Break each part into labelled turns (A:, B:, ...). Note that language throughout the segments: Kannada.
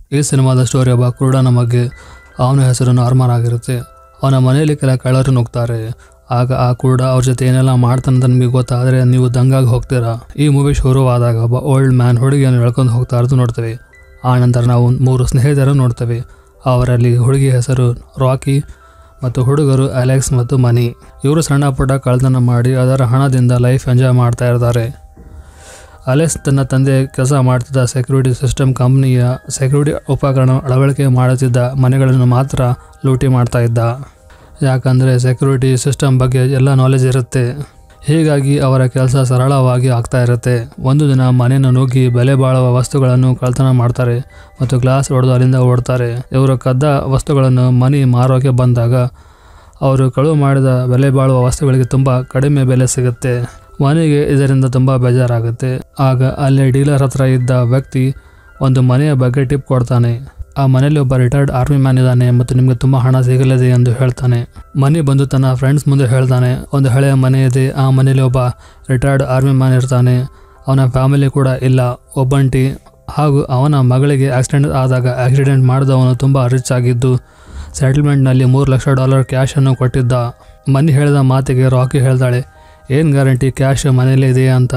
A: ಈ ಸಿನಿಮಾದ ಸ್ಟೋರಿ ಒಬ್ಬ ಕುರುಡನ ಬಗ್ಗೆ. ಅವನ ಹೆಸರು ನಾರ್ಮನ್ ಆಗಿರುತ್ತೆ. ಅವನ ಮನೆಯಲ್ಲಿ ಕೆಲ ಕಳ್ಳರು ನುಗ್ತಾರೆ. ಆಗ ಆ ಕುರುಡ ಅವ್ರ ಜೊತೆ ಏನೆಲ್ಲ ಮಾಡ್ತಾನೆ ಅಂತ ನಿಮಗೆ ಗೊತ್ತಾದರೆ ನೀವು ದಂಗಾಗಿ ಹೋಗ್ತೀರಾ. ಈ ಮೂವಿ ಶುರುವಾದಾಗ ಒಬ್ಬ ಓಲ್ಡ್ ಮ್ಯಾನ್ ಹುಡುಗಿಯನ್ನು ಎಳ್ಕೊಂಡು ಹೋಗ್ತಾ ಇರೋದು ನೋಡ್ತೇವೆ. ಆ ನಂತರ ನಾವು 3 ಸ್ನೇಹಿತರನ್ನು ನೋಡ್ತೇವೆ. ಅವರಲ್ಲಿ ಹುಡುಗಿ ಹೆಸರು ರಾಕಿ ಮತ್ತು ಹುಡುಗರು ಅಲೆಕ್ಸ್ ಮತ್ತು ಮನಿ. ಇವರು ಸಣ್ಣ ಪುಟ್ಟ ಕಳ್ಳತನ ಮಾಡಿ ಅದರ ಹಣದಿಂದ ಲೈಫ್ ಎಂಜಾಯ್ ಮಾಡ್ತಾ ಇರ್ತಾರೆ. ಅಲೆಕ್ಸ್ ತನ್ನ ತಂದೆ ಕೆಲಸ ಮಾಡ್ತಿದ್ದ ಸೆಕ್ಯೂರಿಟಿ ಸಿಸ್ಟಮ್ ಕಂಪ್ನಿಯ ಸೆಕ್ಯೂರಿಟಿ ಉಪಕರಣ ಅಳವಡಿಕೆ ಮಾಡುತ್ತಿದ್ದ ಮನೆಗಳನ್ನು ಮಾತ್ರ ಲೂಟಿ ಮಾಡ್ತಾ ಇದ್ದ. ಯಾಕಂದರೆ ಸೆಕ್ಯೂರಿಟಿ ಸಿಸ್ಟಮ್ ಬಗ್ಗೆ ಎಲ್ಲ ನಾಲೆಜ್ ಇರುತ್ತೆ. ಹೀಗಾಗಿ ಅವರ ಕೆಲಸ ಸರಳವಾಗಿ ಆಗ್ತಾ ಇರುತ್ತೆ. ಒಂದು ದಿನ ಮನೆಯನ್ನು ನುಗ್ಗಿ ಬೆಲೆ ಬಾಳುವ ವಸ್ತುಗಳನ್ನು ಕಳ್ಳತನ ಮಾಡ್ತಾರೆ ಮತ್ತು ಗ್ಲಾಸ್ ಹೊಡೆದು ಅಲ್ಲಿಂದ ಓಡ್ತಾರೆ. ಇವರು ಕದ್ದ ವಸ್ತುಗಳನ್ನು ಮನಿ ಮಾರೋಕೆ ಬಂದಾಗ ಅವರು ಕಳುವು ಮಾಡಿದ ಬೆಲೆ ಬಾಳುವ ವಸ್ತುಗಳಿಗೆ ತುಂಬ ಕಡಿಮೆ ಬೆಲೆ ಸಿಗುತ್ತೆ. ಮನೆಗೆ ಇದರಿಂದ ತುಂಬ ಬೇಜಾರಾಗುತ್ತೆ. ಆಗ ಅಲ್ಲೇ ಡೀಲರ್ ಹತ್ರ ಇದ್ದ ವ್ಯಕ್ತಿ ಒಂದು ಮನೆಯ ಬಗ್ಗೆ ಟಿಪ್ ಕೊಡ್ತಾನೆ. ಆ ಮನೆಯಲ್ಲಿ ಒಬ್ಬ ರಿಟೈರ್ಡ್ ಆರ್ಮಿ ಮ್ಯಾನ್ ಇದ್ದಾನೆ ಮತ್ತು ನಿಮಗೆ ತುಂಬ ಹಣ ಸಿಗಲಿದೆ ಎಂದು ಹೇಳ್ತಾನೆ. ಮನಿ ಬಂದು ತನ್ನ ಫ್ರೆಂಡ್ಸ್ ಮುಂದೆ ಹೇಳ್ತಾನೆ, ಒಂದು ಹಳೆಯ ಮನೆ ಇದೆ, ಆ ಮನೆಯಲ್ಲಿ ಒಬ್ಬ ರಿಟೈರ್ಡ್ ಆರ್ಮಿ ಮ್ಯಾನ್ ಇರ್ತಾನೆ, ಅವನ ಫ್ಯಾಮಿಲಿ ಕೂಡ ಇಲ್ಲ, ಒಬ್ಬಂಟಿ, ಹಾಗೂ ಅವನ ಮಗಳಿಗೆ ಆಕ್ಸಿಡೆಂಟ್ ಆದಾಗ ಆಕ್ಸಿಡೆಂಟ್ ಮಾಡಿದವನು ತುಂಬ ರಿಚ್ ಆಗಿದ್ದು ಸೆಟಲ್ಮೆಂಟ್ನಲ್ಲಿ $3 ಲಕ್ಷ ಕ್ಯಾಶನ್ನು ಕೊಟ್ಟಿದ್ದ. ಮನಿ ಹೇಳಿದ ಮಾತಿಗೆ ರಾಕಿ ಹೇಳ್ತಾಳೆ, ಏನು ಗ್ಯಾರಂಟಿ ಕ್ಯಾಶ್ ಮನೇಲೇ ಇದೆಯಾ ಅಂತ.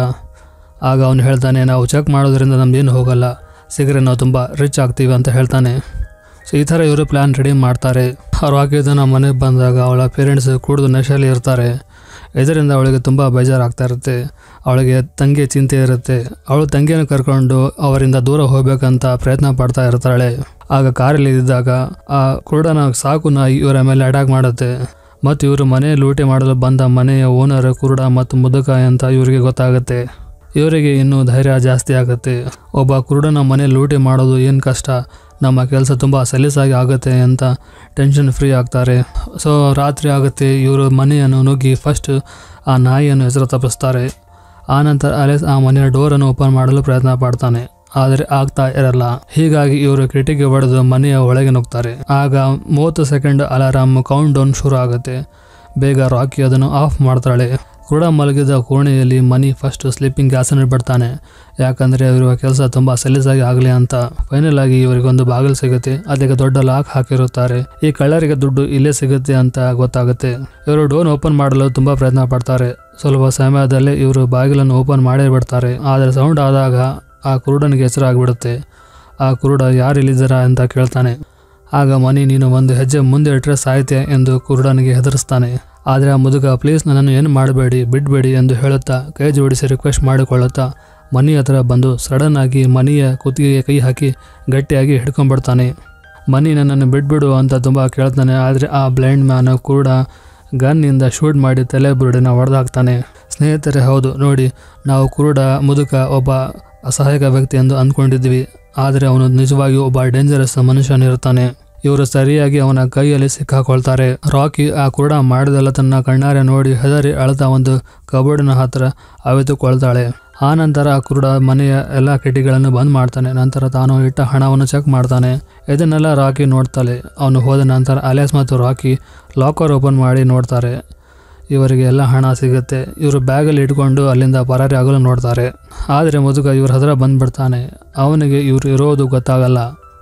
A: ಆಗ ಅವನು ಹೇಳ್ತಾನೆ, ನಾವು ಚೆಕ್ ಮಾಡೋದ್ರಿಂದ ನಮ್ದೇನು ಹೋಗಲ್ಲ, ಸಿಗರೆ ನಾವು ತುಂಬ ರಿಚ್ ಆಗ್ತೀವಿ ಅಂತ ಹೇಳ್ತಾನೆ. ಸೊ ಈ ಥರ ಇವರು ಪ್ಲ್ಯಾನ್ ರೆಡಿ ಮಾಡ್ತಾರೆ. ರಾಕಿ ತನ್ನ ಮನೆಗೆ ಬಂದಾಗ ಅವಳ ಪೇರೆಂಟ್ಸ್ ಕುಡಿದು ನಶೆಯಲ್ಲಿ ಇರ್ತಾರೆ. ಇದರಿಂದ ಅವಳಿಗೆ ತುಂಬ ಬೇಜಾರಾಗ್ತಾ ಇರುತ್ತೆ. ಅವಳಿಗೆ ತಂಗಿ ಚಿಂತೆ ಇರುತ್ತೆ. ಅವಳು ತಂಗಿಯನ್ನು ಕರ್ಕೊಂಡು ಅವರಿಂದ ದೂರ ಹೋಗ್ಬೇಕಂತ ಪ್ರಯತ್ನ ಪಡ್ತಾ ಇರ್ತಾಳೆ. ಆಗ ಕಾರಲ್ಲಿ ಇದ್ದಾಗ ಆ ಕುರುಡನ ಸಾಕು ನಾಯಿ ಇವರ ಮೇಲೆ ಅಟ್ಯಾಕ್ ಮಾಡುತ್ತೆ. ಮತ್ತು ಇವರು ಮನೆ ಲೂಟಿ ಮಾಡಲು ಬಂದ ಮನೆಯ ಓನರ್ ಕುರುಡ ಮತ್ತು ಮುದುಕ ಅಂತ ಇವರಿಗೆ ಗೊತ್ತಾಗುತ್ತೆ. ಇವರಿಗೆ ಇನ್ನೂ ಧೈರ್ಯ ಜಾಸ್ತಿ ಆಗುತ್ತೆ. ಒಬ್ಬ ಕುರುಡನ ಮನೆ ಲೂಟಿ ಮಾಡೋದು ಏನು ಕಷ್ಟ, ನಮ್ಮ ಕೆಲಸ ತುಂಬ ಸಲೀಸಾಗಿ ಆಗುತ್ತೆ ಅಂತ ಟೆನ್ಷನ್ ಫ್ರೀ ಆಗ್ತಾರೆ. ಸೊ ರಾತ್ರಿ ಆಗುತ್ತೆ. ಇವರು ಮನೆಯನ್ನು ನುಗ್ಗಿ ಫಸ್ಟ್ ಆ ನಾಯಿಯನ್ನು ಹೆಸರು ತಪ್ಪಿಸ್ತಾರೆ. ಆನಂತರ ಅಲೆಕ್ಸ್ ಆ ಮನೆಯ ಡೋರನ್ನು ಓಪನ್ ಮಾಡಲು ಪ್ರಯತ್ನ ಪಡ್ತಾನೆ, ಆದರೆ ಆಗ್ತಾ ಇರಲ್ಲ. ಹೀಗಾಗಿ ಇವರು ಕಿಟಕಿ ಹೊಡೆದು ಮನೆಯ ಒಳಗೆ ನುಗ್ತಾರೆ. ಆಗ 30 ಸೆಕೆಂಡ್ ಅಲಾರಾಮ್ ಕೌಂಟ್ ಡೌನ್ ಶುರು ಆಗುತ್ತೆ. ಬೇಗ ರಾಕಿ ಅದನ್ನು ಆಫ್ ಮಾಡ್ತಾಳೆ. ಕುರುಡ ಮಲಗಿದ ಕೋಣೆಯಲ್ಲಿ ಮನಿ ಫಸ್ಟ್ ಸ್ಲೀಪಿಂಗ್ ಗ್ಯಾಸನ್ನು ಬಿಡ್ತಾನೆ. ಯಾಕಂದರೆ ಇರುವ ಕೆಲಸ ತುಂಬ ಸಲೀಸಾಗಿ ಆಗಲಿ ಅಂತ. ಫೈನಲ್ ಆಗಿ ಇವರಿಗೊಂದು ಬಾಗಿಲು ಸಿಗುತ್ತೆ. ಅದಕ್ಕೆ ದೊಡ್ಡ ಲಾಕ್ ಹಾಕಿರುತ್ತಾರೆ. ಈ ಕಳ್ಳರಿಗೆ ದುಡ್ಡು ಇಲ್ಲೇ ಸಿಗುತ್ತೆ ಅಂತ ಗೊತ್ತಾಗುತ್ತೆ. ಇವರು ಡೋರ್ ಓಪನ್ ಮಾಡಲು ತುಂಬ ಪ್ರಯತ್ನ ಪಡ್ತಾರೆ. ಸ್ವಲ್ಪ ಸಮಯದಲ್ಲೇ ಇವರು ಬಾಗಿಲನ್ನು ಓಪನ್ ಮಾಡೇ ಬಿಡ್ತಾರೆ. ಆದರೆ ಸೌಂಡ್ ಆದಾಗ ಆ ಕುರುಡನಿಗೆ ಹೆಸರಾಗ್ಬಿಡುತ್ತೆ. ಆ ಕುರುಡ ಯಾರು ಇಲ್ಲಿದ್ದೀರಾ ಅಂತ ಕೇಳ್ತಾನೆ. ಆಗ ಮನಿ ನೀನು ಒಂದು ಹೆಜ್ಜೆ ಮುಂದೆ ಇಟ್ಟರೆ ಸಾಯ್ತೆ ಎಂದು ಕುರುಡನಿಗೆ ಹೆದರಿಸ್ತಾನೆ. ಆದರೆ ಆ ಮುದುಕ ಪ್ಲೀಸ್ ನನ್ನನ್ನು ಏನು ಮಾಡಬೇಡಿ, ಬಿಡಬೇಡಿ ಎಂದು ಹೇಳುತ್ತಾ ಕೈ ಜೋಡಿಸಿ ರಿಕ್ವೆಸ್ಟ್ ಮಾಡಿಕೊಳ್ಳುತ್ತಾ ಮನಿ ಹತ್ರ ಬಂದು ಸಡನ್ ಆಗಿ ಮನಿಯ ಕುತ್ತಿಗೆಗೆ ಕೈ ಹಾಕಿ ಗಟ್ಟಿಯಾಗಿ ಹಿಡ್ಕೊಂಡ್ಬಿಡ್ತಾನೆ. ಮನಿ ನನ್ನನ್ನು ಬಿಟ್ಬಿಡು ಅಂತ ತುಂಬ ಕೇಳ್ತಾನೆ. ಆದರೆ ಆ ಬ್ಲೈಂಡ್ ಮ್ಯಾನ್ ಕುರುಡ ಗನ್ನಿಂದ ಶೂಟ್ ಮಾಡಿ ತಲೆ ಬುರುಡಿನ ಹೊಡೆದಾಕ್ತಾನೆ. ಸ್ನೇಹಿತರೆ, ಹೌದು ನೋಡಿ, ನಾವು ಕುರುಡ ಮುದುಕ ಒಬ್ಬ ಅಸಹಾಯಕ ವ್ಯಕ್ತಿ ಎಂದು ಅಂದ್ಕೊಂಡಿದ್ವಿ. ಆದರೆ ಅವನು ನಿಜವಾಗಿ ಒಬ್ಬ ಡೇಂಜರಸ್ ಮನುಷ್ಯನಿರ್ತಾನೆ. ಇವರು ಸರಿಯಾಗಿ ಅವನ ಕೈಯಲ್ಲಿ ಸಿಕ್ಕಾಕೊಳ್ತಾರೆ. ರಾಕಿ ಆ ಕುರುಡ ಮಾಡಿದೆಲ್ಲ ತನ್ನ ಕಣ್ಣಾರೆ ನೋಡಿ ಹೆದರಿ ಅಳ್ತಾ ಒಂದು ಕಬೋರ್ಡಿನ ಹತ್ರ ಅವಿತುಕೊಳ್ತಾಳೆ. ಆ ನಂತರ ಆ ಕುರುಡ ಮನೆಯ ಎಲ್ಲ ಕಿಟಕಿಗಳನ್ನು ಬಂದ್ ಮಾಡ್ತಾನೆ. ನಂತರ ತಾನು ಇಟ್ಟ ಹಣವನ್ನು ಚೆಕ್ ಮಾಡ್ತಾನೆ. ಇದನ್ನೆಲ್ಲ ರಾಕಿ ನೋಡ್ತಾಳೆ. ಅವನು ಹೋದ ನಂತರ ಅಲೆಕ್ಸ್ ಮತ್ತು ರಾಕಿ ಲಾಕರ್ ಓಪನ್ ಮಾಡಿ ನೋಡ್ತಾರೆ. ಇವರಿಗೆ ಎಲ್ಲ ಹಣ ಸಿಗುತ್ತೆ. ಇವರು ಬ್ಯಾಗಲ್ಲಿ ಇಟ್ಕೊಂಡು ಅಲ್ಲಿಂದ ಪರಾರಿ ಆಗಲು ನೋಡ್ತಾರೆ. ಆದರೆ ಮುದುಕ ಇವ್ರ ಹತ್ರ ಬಂದ್ಬಿಡ್ತಾನೆ. ಅವನಿಗೆ ಇವರು ಇರೋದು ಗೊತ್ತಾಗಲ್ಲ.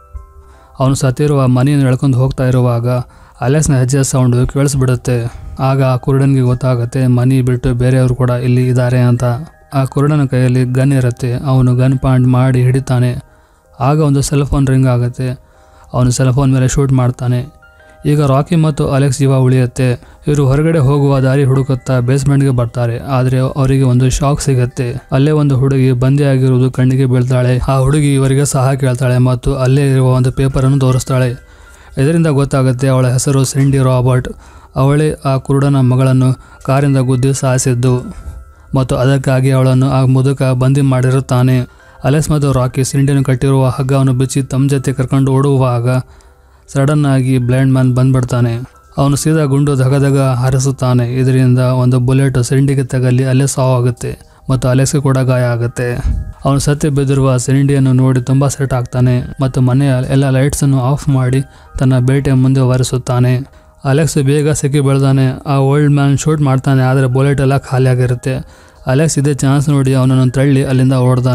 A: ಅವನು ಸತ್ತಿರುವ ಮನೆಯನ್ನು ಎಳ್ಕೊಂಡು ಹೋಗ್ತಾ ಇರುವಾಗ ಅಲೆಕ್ಸ್ನ ಹೆಜ್ಜೆ ಸೌಂಡು ಕೇಳಿಸ್ಬಿಡುತ್ತೆ. ಆಗ ಆ ಕುರುಡನಿಗೆ ಗೊತ್ತಾಗುತ್ತೆ ಮನಿ ಬಿಟ್ಟು ಬೇರೆಯವರು ಕೂಡ ಇಲ್ಲಿ ಇದ್ದಾರೆ ಅಂತ. ಆ ಕುರುಡನ ಕೈಯಲ್ಲಿ ಗನ್ ಇರುತ್ತೆ. ಅವನು ಗನ್ ಪಾಯಿಂಟ್ ಮಾಡಿ ಹಿಡಿತಾನೆ. ಆಗ ಒಂದು ಸೆಲ್ ಫೋನ್ ರಿಂಗ್ ಆಗುತ್ತೆ. ಅವನು ಸೆಲ್ ಫೋನ್ ಮೇಲೆ ಶೂಟ್ ಮಾಡ್ತಾನೆ. ಈಗ ರಾಕಿ ಮತ್ತು ಅಲೆಕ್ಸ್ ಜೀವ ಉಳಿಯುತ್ತೆ. ಇವರು ಹೊರಗಡೆ ಹೋಗುವ ದಾರಿ ಹುಡುಕುತ್ತಾ ಬೇಸ್ಮೆಂಟ್ಗೆ ಬರ್ತಾರೆ. ಆದರೆ ಅವರಿಗೆ ಒಂದು ಶಾಕ್ ಸಿಗುತ್ತೆ. ಅಲ್ಲೇ ಒಂದು ಹುಡುಗಿ ಬಂದಿಯಾಗಿರುವುದು ಕಣ್ಣಿಗೆ ಬೀಳ್ತಾಳೆ. ಆ ಹುಡುಗಿ ಇವರಿಗೆ ಸಹ ಕೇಳ್ತಾಳೆ ಮತ್ತು ಅಲ್ಲೇ ಇರುವ ಒಂದು ಪೇಪರನ್ನು ತೋರಿಸ್ತಾಳೆ. ಇದರಿಂದ ಗೊತ್ತಾಗುತ್ತೆ ಅವಳ ಹೆಸರು ಸಿಂಡಿ ರಾಬರ್ಟ್. ಅವಳೇ ಆ ಕುರುಡನ ಮಗಳನ್ನು ಕಾರಿಂದ ಗುದ್ದಿ ಸಾಯಿಸಿದ್ದು ಮತ್ತು ಅದಕ್ಕಾಗಿ ಅವಳನ್ನು ಆ ಮುದುಕ ಬಂದಿ ಮಾಡಿರುತ್ತಾನೆ. ಅಲೆಕ್ಸ್ ಮತ್ತು ರಾಕಿ ಸಿಂಡಿಯನ್ನು ಕಟ್ಟಿರುವ ಹಗ್ಗವನ್ನು ಬಿಚ್ಚಿ ತಮ್ಮ ಜೊತೆ ಕರ್ಕೊಂಡು ಓಡುವಾಗ ಸಡನ್ ಆಗಿ ಬ್ಲೈಂಡ್ ಮ್ಯಾನ್ ಬಂದ್ಬಿಡ್ತಾನೆ. ಅವನು ಸೀದಾ ಗುಂಡು ಧಗಧಗ ಹಾರಿಸುತ್ತಾನೆ. ಇದರಿಂದ ಒಂದು ಬುಲೆಟ್ ಸಿಂಡಿಗೆ ತಗಲಿ ಅಲ್ಲೇ ಸಾವಾಗುತ್ತೆ ಮತ್ತು ಅಲೆಕ್ಸ್ಗೆ ಕೂಡ ಗಾಯ ಆಗುತ್ತೆ. ಅವನು ಸತ್ಯ ಬಿದ್ದಿರುವ ಸಿಂಡಿಯನ್ನು ನೋಡಿ ತುಂಬ ಸೆಟ್ ಆಗ್ತಾನೆ ಮತ್ತು ಮನೆಯ ಎಲ್ಲ ಲೈಟ್ಸನ್ನು ಆಫ್ ಮಾಡಿ ತನ್ನ ಬೇಟೆ ಮುಂದುವರಿಸುತ್ತಾನೆ. ಅಲೆಕ್ಸ್ ಬೇಗ ಸಿಕ್ಕಿ ಬೆಳೆದಾನೆ. ಆ ಓಲ್ಡ್ ಮ್ಯಾನ್ ಶೂಟ್ ಮಾಡ್ತಾನೆ. ಆದರೆ ಬುಲೆಟ್ ಎಲ್ಲ ಖಾಲಿಯಾಗಿರುತ್ತೆ. ಅಲೆಕ್ಸ್ ಇದೇ ಚಾನ್ಸ್ ನೋಡಿ ಅವನನ್ನು ತಳ್ಳಿ ಅಲ್ಲಿಂದ ಓಡ್ತಾನೆ.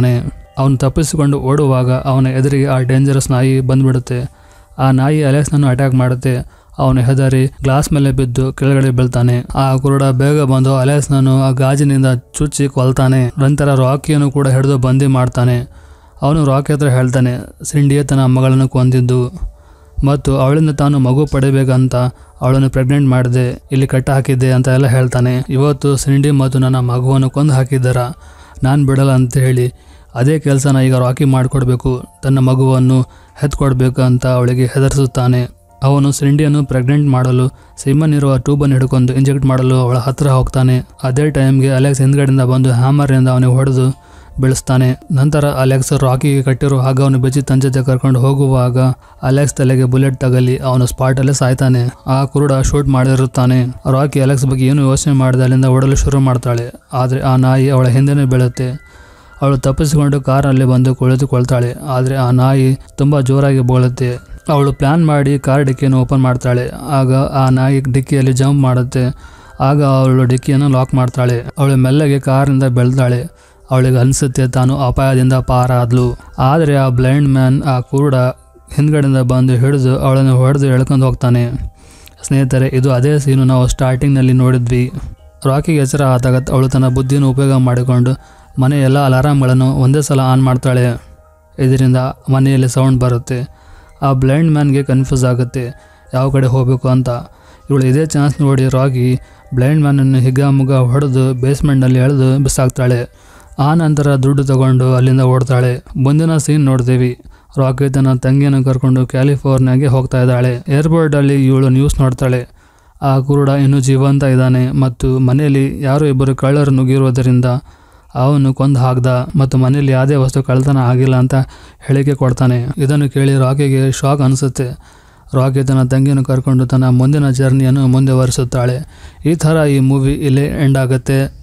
A: ಅವನು ತಪ್ಪಿಸಿಕೊಂಡು ಓಡುವಾಗ ಅವನ ಎದುರಿಗೆ ಆ ಡೇಂಜರಸ್ ನಾಯಿ ಬಂದ್ಬಿಡುತ್ತೆ. ಆ ನಾಯಿ ಅಲೆಕ್ಸ್ನನ್ನು ಅಟ್ಯಾಕ್ ಮಾಡುತ್ತೆ. ಅವನು ಹೆದರಿ ಗ್ಲಾಸ್ ಮೇಲೆ ಬಿದ್ದು ಕೆಳಗಡೆ ಬೀಳ್ತಾನೆ. ಆ ಕುರುಡ ಬೇಗ ಬಂದು ಅಲೆಕ್ಸ್ನನ್ನು ಆ ಗಾಜಿನಿಂದ ಚುಚ್ಚಿ ಕೊಲ್ತಾನೆ. ನಂತರ ರಾಕಿಯನ್ನು ಕೂಡ ಹಿಡಿದು ಬಂದಿ ಮಾಡ್ತಾನೆ. ಅವನು ರಾಕಿ ಹತ್ರ ಹೇಳ್ತಾನೆ ಸಿಂಡಿಯೇ ತನ್ನ ಮಗಳನ್ನು ಕೊಂದಿದ್ದು ಮತ್ತು ಅವಳಿಂದ ತಾನು ಮಗು ಪಡಿಬೇಕಂತ ಅವಳನ್ನು ಪ್ರೆಗ್ನೆಂಟ್ ಮಾಡಿದೆ, ಇಲ್ಲಿ ಕಟ್ಟ ಹಾಕಿದ್ದೆ ಅಂತ ಎಲ್ಲ ಹೇಳ್ತಾನೆ. ಇವತ್ತು ಸಿಂಡಿ ಮತ್ತು ನನ್ನ ಮಗುವನ್ನು ಕೊಂದು ಹಾಕಿದ್ದಾರ, ನಾನು ಬಿಡಲ್ಲ ಅಂತ ಹೇಳಿ ಅದೇ ಕೆಲಸನ ಈಗ ರಾಕಿ ಮಾಡಿಕೊಡ್ಬೇಕು, ತನ್ನ ಮಗುವನ್ನು ಹೆತ್ಕೊಡ್ಬೇಕು ಅಂತ ಅವಳಿಗೆ ಹೆದರಿಸುತ್ತಾನೆ. ಅವನು ಸಿಂಡಿಯನ್ನು ಪ್ರೆಗ್ನೆಂಟ್ ಮಾಡಲು ಸಿಮ್ಮನ್ ಇರುವ ಟ್ಯೂಬನ್ನು ಹಿಡ್ಕೊಂಡು ಇಂಜೆಕ್ಟ್ ಮಾಡಲು ಅವಳ ಹತ್ರ ಹೋಗ್ತಾನೆ. ಅದೇ ಟೈಮ್ಗೆ ಅಲೆಕ್ಸ್ ಹಿಂದ್ಗಡೆಯಿಂದ ಬಂದು ಹ್ಯಾಮರ್ನಿಂದ ಅವನಿಗೆ ಹೊಡೆದು ಬೀಳಿಸ್ತಾನೆ. ನಂತರ ಅಲೆಕ್ಸ್ ರಾಕಿಗೆ ಕಟ್ಟಿರೋ ಹಗ್ಗವನ್ನು ಬೆಚ್ಚಿ ತನ್ನ ಜೊತೆ ಕರ್ಕೊಂಡು ಹೋಗುವಾಗ ಅಲೆಕ್ಸ್ ತಲೆಗೆ ಬುಲೆಟ್ ತಗಲಿ ಅವನು ಸ್ಪಾಟಲ್ಲೇ ಸಾಯ್ತಾನೆ. ಆ ಕುರುಡ ಶೂಟ್ ಮಾಡಿರುತ್ತಾನೆ. ರಾಕಿ ಅಲೆಕ್ಸ್ ಬಗ್ಗೆ ಏನು ಯೋಚನೆ ಮಾಡಿದ ಅಲ್ಲಿಂದ ಓಡಲು ಶುರು ಮಾಡ್ತಾಳೆ. ಆದರೆ ಆ ನಾಯಿ ಅವಳ ಹಿಂದೆನೇ ಬೀಳುತ್ತೆ. ಅವಳು ತಪ್ಪಿಸಿಕೊಂಡು ಕಾರಲ್ಲಿ ಬಂದು ಕುಳಿತುಕೊಳ್ತಾಳೆ. ಆದರೆ ಆ ನಾಯಿ ತುಂಬ ಜೋರಾಗಿ ಬೋಳುತ್ತೆ. ಅವಳು ಪ್ಲ್ಯಾನ್ ಮಾಡಿ ಕಾರ್ ಡಿಕ್ಕಿಯನ್ನು ಓಪನ್ ಮಾಡ್ತಾಳೆ. ಆಗ ಆ ನಾಯಿ ಡಿಕ್ಕಿಯಲ್ಲಿ ಜಂಪ್ ಮಾಡುತ್ತೆ. ಆಗ ಅವಳು ಡಿಕ್ಕಿಯನ್ನು ಲಾಕ್ ಮಾಡ್ತಾಳೆ. ಅವಳು ಮೆಲ್ಲಗೆ ಕಾರಿಂದ ಬೆಳ್ತಾಳೆ. ಅವಳಿಗೆ ಅನಿಸುತ್ತೆ ತಾನು ಅಪಾಯದಿಂದ ಪಾರಾದ್ಲು. ಆದರೆ ಆ ಬ್ಲೈಂಡ್ ಮ್ಯಾನ್ ಆ ಕುರುಡ ಹಿಂದ್ಗಡೆಯಿಂದ ಬಂದು ಹಿಡಿದು ಅವಳನ್ನು ಹೊಡೆದು ಎಳ್ಕೊಂಡು ಹೋಗ್ತಾನೆ. ಸ್ನೇಹಿತರೆ, ಇದು ಅದೇ ಸೀನು ನಾವು ಸ್ಟಾರ್ಟಿಂಗ್ನಲ್ಲಿ ನೋಡಿದ್ವಿ. ರಾಕಿಗೆ ಎಚ್ಚರ ಆದಾಗ ಅವಳು ತನ್ನ ಬುದ್ಧಿಯನ್ನು ಉಪಯೋಗ ಮಾಡಿಕೊಂಡು ಮನೆಯ ಎಲ್ಲ ಅಲಾರಾಮ್ಗಳನ್ನು ಒಂದೇ ಸಲ ಆನ್ ಮಾಡ್ತಾಳೆ. ಇದರಿಂದ ಮನೆಯಲ್ಲಿ ಸೌಂಡ್ ಬರುತ್ತೆ. ಆ ಬ್ಲೈಂಡ್ ಮ್ಯಾನ್ಗೆ ಕನ್ಫ್ಯೂಸ್ ಆಗುತ್ತೆ ಯಾವ ಕಡೆ ಹೋಗಬೇಕು ಅಂತ. ಇವಳು ಇದೇ ಚಾನ್ಸ್ ನೋಡಿ ರಾಕಿ ಬ್ಲೈಂಡ್ ಮ್ಯಾನನ್ನು ಹಿಗ್ಗಾಮುಗ್ಗ ಹೊಡೆದು ಬೇಸ್ಮೆಂಟ್ನಲ್ಲಿ ಎಳೆದು ಬಿಸಾಕ್ತಾಳೆ. ಆ ನಂತರ ದುಡ್ಡು ತಗೊಂಡು ಅಲ್ಲಿಂದ ಓಡ್ತಾಳೆ. ಮುಂದಿನ ಸೀನ್ ನೋಡ್ತೀವಿ. ರಾಕಿ ತನ್ನ ತಂಗಿಯನ್ನು ಕರ್ಕೊಂಡು ಕ್ಯಾಲಿಫೋರ್ನಿಯಾಗೆ ಹೋಗ್ತಾ ಇದ್ದಾಳೆ. ಏರ್ಪೋರ್ಟಲ್ಲಿ ಇವಳು ನ್ಯೂಸ್ ನೋಡ್ತಾಳೆ. ಆ ಕುರುಡ ಇನ್ನೂ ಜೀವಂತ ಇದ್ದಾನೆ ಮತ್ತು ಮನೆಯಲ್ಲಿ ಯಾರೋ ಇಬ್ಬರು ಕಳ್ಳರು ನುಗ್ಗಿರುವುದರಿಂದ ಅವನು ಕೊಂದು ಹಾಕ್ದ ಮತ್ತು ಮನೆಯಲ್ಲಿ ಯಾವುದೇ ವಸ್ತು ಕಳ್ತನ ಆಗಿಲ್ಲ ಅಂತ ಹೇಳಿಕೆ ಕೊಡ್ತಾನೆ. ಇದನ್ನು ಕೇಳಿ ರಾಕಿಗೆ ಶಾಕ್ ಅನಿಸುತ್ತೆ. ರಾಕಿ ತನ್ನ ತಂಗಿಯನ್ನು ಕರ್ಕೊಂಡು ತನ್ನ ಮುಂದಿನ ಜರ್ನಿಯನ್ನು ಮುಂದುವರಿಸುತ್ತಾಳೆ. ಈ ಥರ ಈ ಮೂವಿ ಇಲ್ಲೇ ಎಂಡ್ ಆಗುತ್ತೆ.